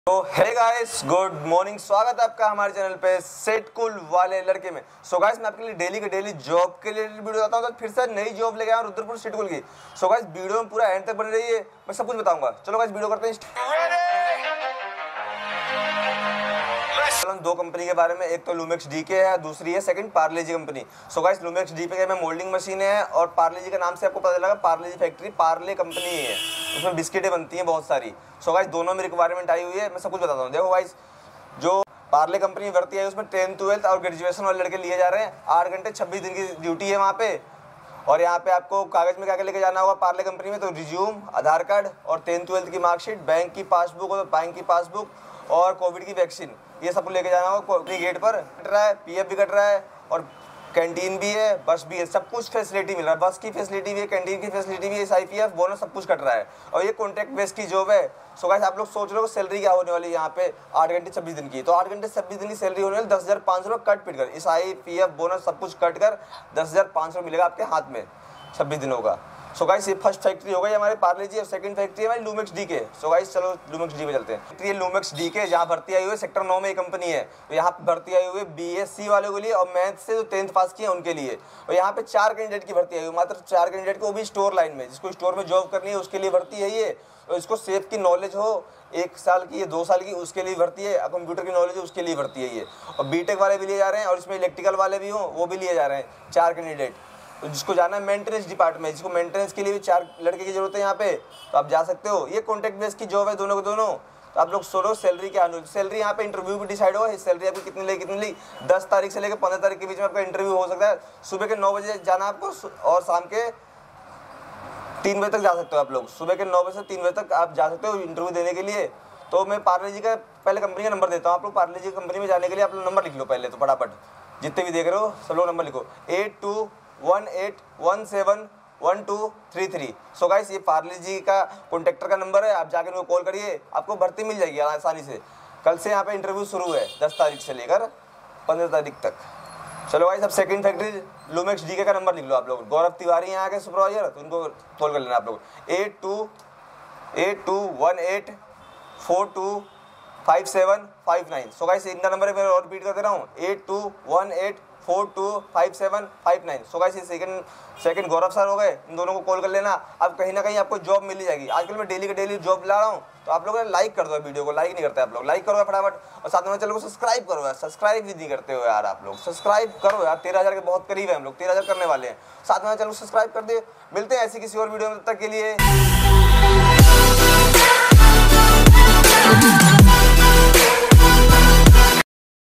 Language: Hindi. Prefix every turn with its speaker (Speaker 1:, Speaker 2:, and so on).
Speaker 1: तो हे गाइस, गुड मॉर्निंग। स्वागत है आपका हमारे चैनल पे सेट कूल वाले लड़के में। सो गाइस, मैं आपके लिए डेली के डेली जॉब के लिए वीडियो आता हूँ। तो फिर से नई जॉब लेके आया हूँ रुद्रपुर सेट कूल की। सो गाइस, वीडियो में पूरा एंड तक बने रहिए, मैं सब कुछ बताऊंगा। चलो गाइस, वीडियो करते हैं। दो कंपनी के बारे में, एक तो लूमेक्स डीके है, दूसरी है second Parle G company. So guys, Lumax DK में मोल्डिंग मशीन है और पार्ले-जी का नाम से आपको पता लगा, पार्ले-जी फैक्ट्री पार्ले कंपनी है, उसमें बिस्किटें बनती हैं बहुत सारी। सो गाइस, दोनों में रिक्वायरमेंट आई हुई है, मैं सब कुछ बताता हूँ। देखो गाइस, जो पार्ले कंपनी में भर्ती है उसमें 10th 12th और ग्रेजुएशन वाले लड़के लिए जा रहे हैं। 8 घंटे 26 दिन की ड्यूटी है वहाँ पे। और यहाँ पे आपको कागज में क्या क्या लेके जाना होगा पार्ले कंपनी में, तो रिज्यूम, आधार कार्ड और 10th 12th की मार्कशीट, बैंक की पासबुक और बैंक की पासबुक और कोविड की वैक्सीन, ये सब लेके जाना होगा। अपनी गेट पर कट रहा है, पीएफ भी कट रहा है और कैंटीन भी है, बस भी है, सब कुछ फैसिलिटी मिल रहा है। बस की फैसिलिटी भी है, कैंटीन की फैसिलिटी भी है, SIPF बोनस सब कुछ कट रहा है और ये कॉन्ट्रैक्ट बेस की जॉब है। सो गाइस, आप लोग सोच रहे हो सैलरी क्या होने वाली है यहाँ पे 8 घंटे 26 दिन की, तो 8 घंटे 26 दिन की सैलरी होने वाली 10,500 रुपये कट पिट कर, SIPF बोनस सब कुछ कट कर 10,500 मिलेगा आपके हाथ में 26 दिनों का। सो गाइस, ये फर्स्ट फैक्ट्री हो गई हमारे पार्ले-जी और सेकंड फैक्ट्री है हमारी लूमेक्स डीके। सो गाइस, चलो लूमेक्स डीके चलते हैं। ये लूमेक्स डीके जहाँ भर्ती आई हुई है सेक्टर 9 में एक कंपनी है, तो यहाँ भर्ती आई हुई है BSc वालों के लिए और मैथ से जो 10th पास किए उनके लिए। और यहाँ पे 4 कैंडिडेट की भर्ती आई हुई, मात्र 4 कैंडिडेट को, भी स्टोर लाइन में, जिसको स्टोर में जॉब करनी है उसके लिए भर्ती है ये। और इसको सेफ की नॉलेज हो 1 साल की या 2 साल की, उसके लिए भर्ती है। कंप्यूटर की नॉलेज है उसके लिए भर्ती है ये। और बीटेक वाले भी लिए जा रहे हैं और इसमें इलेक्ट्रिकल वाले भी हों वो भी लिए जा रहे हैं 4 कैंडिडेट। तो जिसको जाना है मेंटेनेंस डिपार्टमेंट, जिसको मेंटेनेंस के लिए भी 4 लड़के की जरूरत है यहाँ पे, तो आप जा सकते हो। ये कॉन्ट्रैक्ट बेस की जॉब है दोनों के दोनों। तो आप लोग सोचो सैलरी क्या आने, सैलरी यहाँ पे इंटरव्यू भी डिसाइड होगा, सैलरी आपको कितनी लेगी 10 तारीख से लेकर 15 तारीख के बीच में आपका इंटरव्यू हो सकता है। सुबह के 9 बजे जाना आपको और शाम के 3 बजे तक जा सकते हो आप लोग। सुबह के 9 बजे से 3 बजे तक आप जा सकते हो इंटरव्यू देने के लिए। तो मैं पार्ले-जी का पहले कंपनी का नंबर देता हूँ। आप लोग पार्ले-जी कंपनी में जाने के लिए आप लोग नंबर लिख लो पहले, तो फटाफट जितने भी देख रहे हो सब लोग नंबर लिखो 8218171233। सो गाइस, ये पार्ले-जी का कॉन्ट्रैक्टर का नंबर है, आप जाकर उनको कॉल करिए, आपको भर्ती मिल जाएगी आसानी से। कल से यहाँ पे इंटरव्यू शुरू है 10 तारीख से लेकर 15 तारीख तक। चलो गाइस, अब सेकंड फैक्ट्री लूमेक्स डीके का नंबर लिख लो आप लोग। गौरव तिवारी यहाँ के सुपरवाइजर, तो उनको कॉल कर लेना आप लोग 8218425759। सो गाइस, इनका नंबर है, मैं और रिपीट कर दे रहा हूँ 8218425759। सो गाइस, ये सेकंड गौरव सर हो गए, इन दोनों को कॉल कर लेना। अब कहीं ना कहीं आपको जॉब मिल जाएगी। आजकल मैं डेली के डेली जॉब ला रहा हूँ, तो आप लोग लाइक कर दो वीडियो को। लाइक नहीं करते आप लोग, लाइक करो फटाफट और साथ में चैनल को सब्सक्राइब करो यार। सब्सक्राइब भी नहीं करते हो यार आप लोग, सब्सक्राइब करो यार। 13,000 के बहुत करीब है हम लोग, 13,000 करने वाले हैं। साथ में चैनल को सब्सक्राइब कर दे। मिलते हैं ऐसी किसी और वीडियो में, तब तक के लिए।